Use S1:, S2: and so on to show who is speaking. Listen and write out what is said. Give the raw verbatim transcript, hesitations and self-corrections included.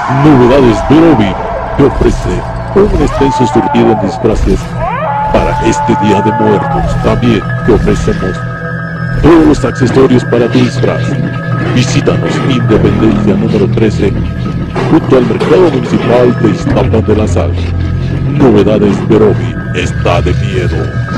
S1: Novedades Verobi te ofrece un extenso surtido en disfraces para este Día de Muertos. También te ofrecemos todos los accesorios para tu disfraz. Visítanos Independencia número trece, junto al Mercado Municipal de Iztapan de la Sal. Novedades Verobi está de miedo.